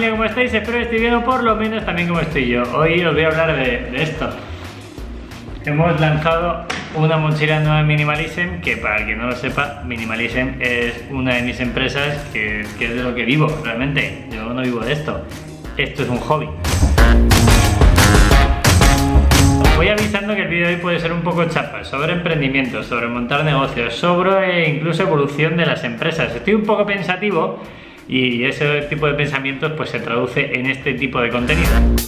familia, ¿cómo estáis? Espero que estéis bien o por lo menos también como estoy yo. Hoy os voy a hablar de esto. Hemos lanzado una mochila nueva en Minimalism, que para el que no lo sepa, Minimalism es una de mis empresas que es de lo que vivo realmente. Yo no vivo de esto. Esto es un hobby. Os voy avisando que el vídeo de hoy puede ser un poco chapa, sobre emprendimiento, sobre montar negocios, sobre incluso evolución de las empresas. Estoy un poco pensativo y ese tipo de pensamientos pues se traduce en este tipo de contenido.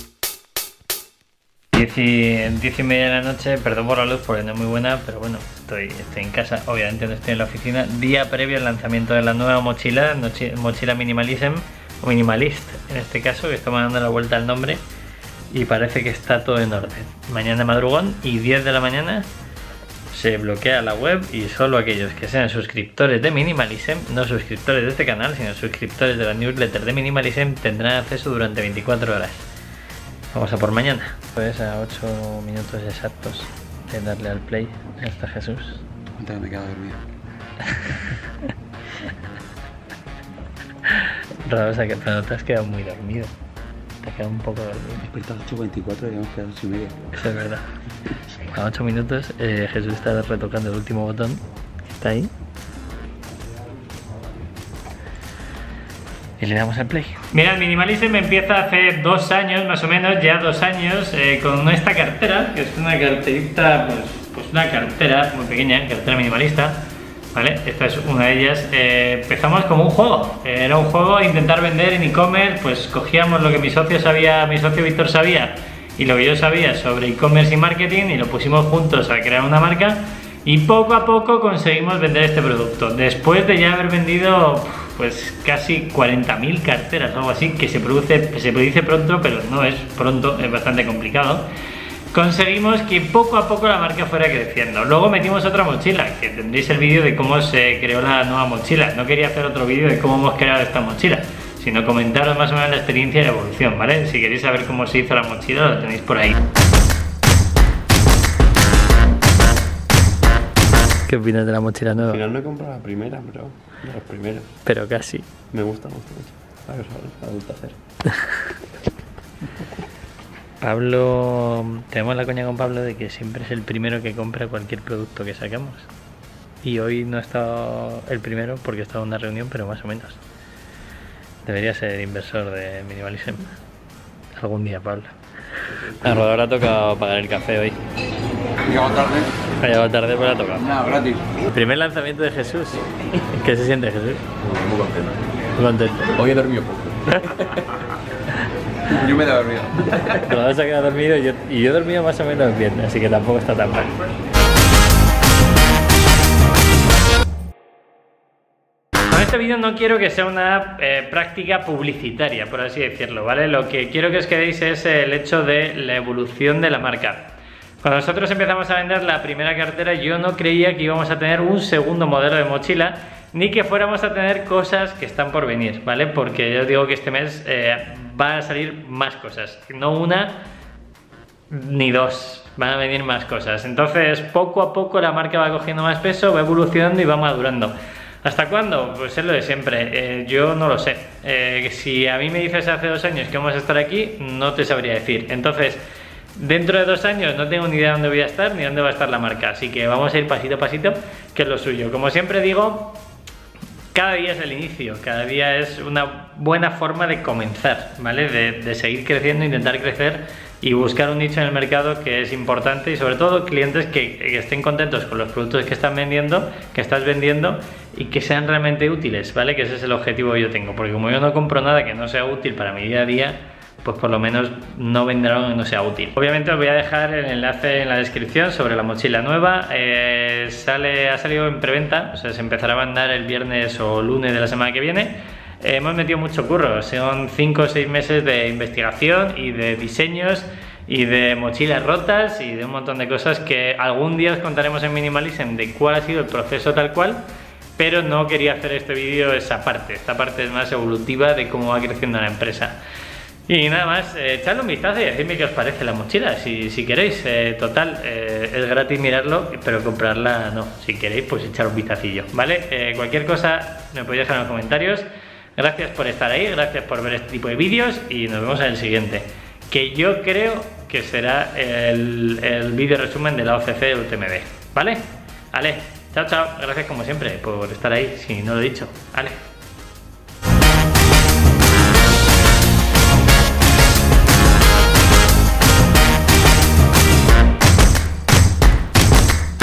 10:30 de la noche, perdón por la luz porque no es muy buena, pero bueno, estoy en casa, obviamente no estoy en la oficina. Día previo al lanzamiento de la nueva mochila Minimalism, o Minimalist en este caso, que estamos dando la vuelta al nombre y parece que está todo en orden. Mañana madrugón y 10 de la mañana se bloquea la web y solo aquellos que sean suscriptores de Minimalism, no suscriptores de este canal, sino suscriptores de la newsletter de Minimalism, tendrán acceso durante 24 horas. Vamos a por mañana. Pues a 8 minutos exactos de darle al play. Ya está Jesús. Cuéntame, me he quedado dormido. Rabosa, que no te has quedado muy dormido. Te has quedado un poco dormido. He despertado a las 8:24 y hemos quedado a las 8:30. Eso es verdad. A 8 minutos Jesús está retocando el último botón. Está ahí. Y le damos al play. Mirad, Minimalism empieza hace 2 años, más o menos, ya 2 años, con esta cartera, que es una carterita, pues una cartera muy pequeña, cartera minimalista, ¿vale? Esta es una de ellas. Empezamos como un juego, era un juego intentar vender en e-commerce, pues cogíamos lo que mi socio Víctor sabía, y lo que yo sabía sobre e-commerce y marketing, y lo pusimos juntos a crear una marca, y poco a poco conseguimos vender este producto. Después de ya haber vendido pues casi 40.000 carteras o algo así, que se dice pronto, pero no es pronto, es bastante complicado, conseguimos que poco a poco la marca fuera creciendo. Luego metimos otra mochila, que tendréis el vídeo de cómo se creó la nueva mochila. No quería hacer otro vídeo de cómo hemos creado esta mochila, sino comentaros más o menos la experiencia y la evolución, ¿vale? Si queréis saber cómo se hizo la mochila, lo tenéis por ahí. ¿Qué opinas de la mochila nueva? Al final no he comprado la primera, pero de las primeras. Pero casi. Me gusta mucho. La gusta hacer. Pablo, tenemos la coña con Pablo de que siempre es el primero que compra cualquier producto que saquemos. Y hoy no ha estado el primero porque he estado en una reunión, pero más o menos. Debería ser inversor de Minimalism. Algún día, Pablo. A Rodolfo ha tocado pagar el café hoy. Llegado tarde. Ha llegado tarde, pero ha tocado. Nada, gratis. Primer lanzamiento de Jesús. ¿Qué se siente, Jesús? Muy contento. Muy contento. Hoy he dormido poco. Yo me he dormido. Rodolfo se ha quedado dormido y yo he dormido más o menos bien, así que tampoco está tan mal. Con este vídeo no quiero que sea una práctica publicitaria, por así decirlo, ¿vale? Lo que quiero que os quedéis es el hecho de la evolución de la marca. Cuando nosotros empezamos a vender la primera cartera, yo no creía que íbamos a tener un segundo modelo de mochila, ni que fuéramos a tener cosas que están por venir, ¿vale? Porque yo os digo que este mes va a salir más cosas, no una ni dos, van a venir más cosas. Entonces, poco a poco la marca va cogiendo más peso, va evolucionando y va madurando. ¿Hasta cuándo? Pues es lo de siempre, yo no lo sé. Si a mí me dices hace 2 años que vamos a estar aquí, no te sabría decir. Entonces, dentro de 2 años no tengo ni idea de dónde voy a estar ni dónde va a estar la marca, así que vamos a ir pasito a pasito, que es lo suyo. Como siempre digo, cada día es el inicio, cada día es una buena forma de comenzar, ¿vale? De seguir creciendo, intentar crecer y buscar un nicho en el mercado que es importante, y sobre todo clientes que estén contentos con los productos que están vendiendo, que estás vendiendo, y que sean realmente útiles, ¿vale? Que ese es el objetivo que yo tengo, porque como yo no compro nada que no sea útil para mi día a día, pues por lo menos no vendrá algo que no sea útil. Obviamente os voy a dejar el enlace en la descripción sobre la mochila nueva. Ha salido en preventa, o sea, se empezará a mandar el viernes o lunes de la semana que viene. Hemos metido mucho curro, son 5 o 6 meses de investigación y de diseños y de mochilas rotas y de un montón de cosas que algún día os contaremos en Minimalism de cuál ha sido el proceso tal cual, pero no quería hacer este vídeo esta parte es más evolutiva de cómo va creciendo la empresa. Y nada más, echadle un vistazo y decidme qué os parece la mochila, si queréis. Total, es gratis mirarlo, pero comprarla no. Si queréis, pues echar un vistacillo, ¿vale? Cualquier cosa me podéis dejar en los comentarios. Gracias por estar ahí, gracias por ver este tipo de vídeos y nos vemos en el siguiente, que yo creo que será el vídeo resumen de la OCC de UTMB, ¿vale? Vale, chao, chao, gracias como siempre por estar ahí, si no lo he dicho, vale.